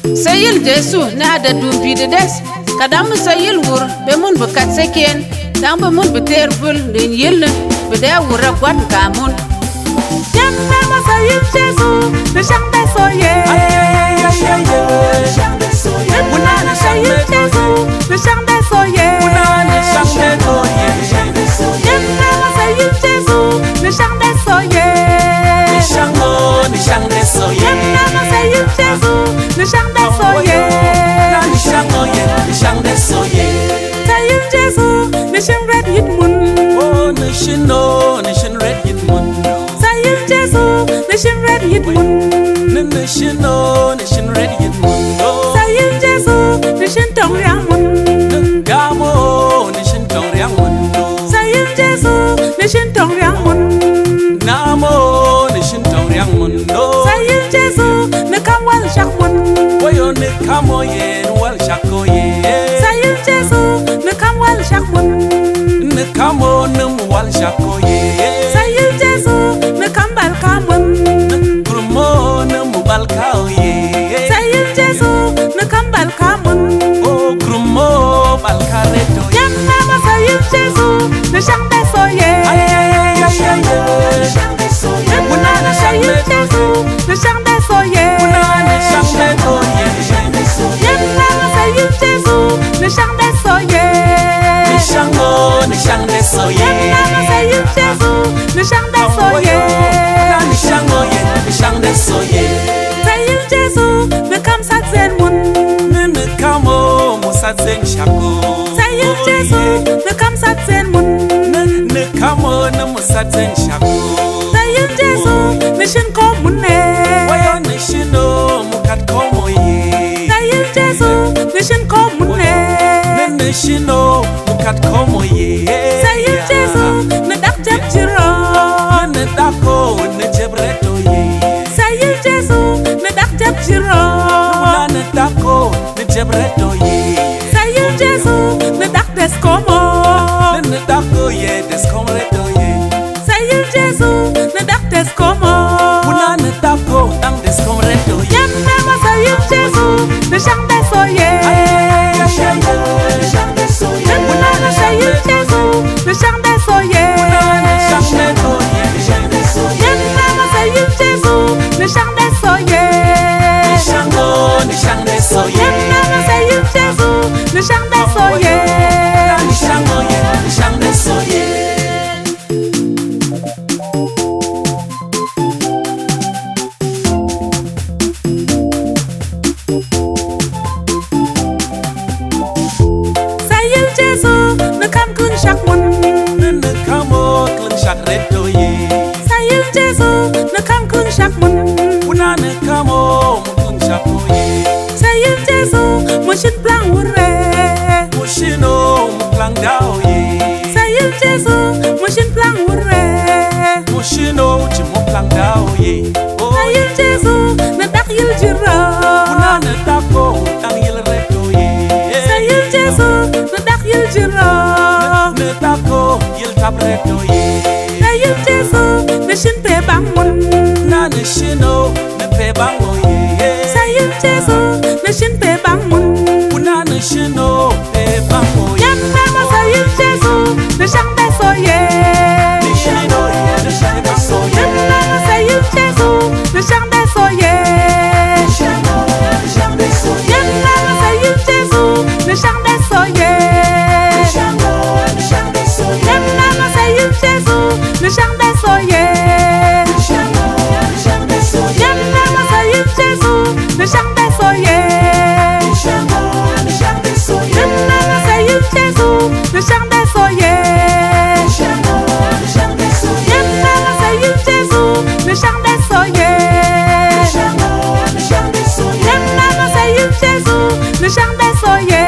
Sayil Jesu na da dumbi da des kadam sayil wur be mun bukat seken dan be mun beter bul den yel be da wura gwat kamun Yamma ma sayil Jesu ne chante soye Una ne sayil Jesu ne chante soye Yamma ma sayil Jesu ne chante soye Yamma ma sayil Jesu ne chante soye Sayil Jesu ne shin red yit mun Oh nation red yit mun Sayil Jesu ne shin red yit mun nation red yit mun Sayil Jesu ne shin tong yang mun Gamo nation tong yang mun Sayil Jesu ne shin tong yang mun Namo nation tong yang mun Sayil Jesu ne kam wal shak mun Boyo ne kamo ye wal shako ye Sayil Jesu ne kam wal shak mun Ne kamo ne wal shako ye Sayil Jesu ne kam bal kamun Kurmo ne bal kao ye Sayil Jesu ne kam bal kamun Oh kurmo bal kareto ye Yamma ma Sayil Jesu ne chante soye Una ne Sayil Jesu ne chante soye Yamma ma Sayil Jesu ne chante soye Yamma ma Sayil Jesu ne chante soye Sayil Jesu ne kam sak zen mun Ne kamo musa zen shako Sayil Jesu ne kam sak zen mun Ne kamo ne musa zen shako Sayil Jesu ne shin ko mun ne Wayo ne shino mukat komo ye Sayil Jesu ne shin ko mun ne Ne shino mukat komo ye Sayil Jesu ne dak jab jiro Ne dako ne jebreto ye Sayil Jesu ne dak jab jiro Ne dako ne jebreto ye Sayil Jesu ne dak des komo Ne dako ye deskomreto ye Sayil Jesu ne dak des komo Ne dako dang deskomreto ye Yamma ma Sayil Jesu ne chante soye Una ne Sayil Jesu ne chante soye Yamma ma Sayil Jesu ne chante soye Yamma ma Sayil Jesu ne chante soye Sayil Jesu ne kam kun shak mun Ne kamo klin shakreto ye Sayil Jesu ne kam kun shak mun Una ne kamo klin shako ye Sayil Jesu mo shin plan wurre Mushino muklang dao ye Sayil Jesu mo shin plan wurre Mushino chimuklang dao ye Oh Sayil Jesu ne dak yil jiro Una ne dako dang yil reto ye Sayil Jesu ne dak yil jiro Ne dako yil tabreto ye Sayil Jesu ne shin pe bang mun Na ne shino ne pe bango ye Sayil Jesu ne shin pe bang mun Una ne shino pe bango ye Yamma ma Sayil Jesu ne chante soye Shino ye ne shanga soye Yamma ma Sayil Jesu ne chante soye Yamma ma Sayil Jesu ne chante soye Yamma ma Sayil Jesu ne chante soye Yamma ma Sayil Jesu ne chante soye Yamma ma Sayil Jesu ne chante soye Yamma ma Sayil Jesu ne chante soye Yamma ma Sayil Jesu ne chante soye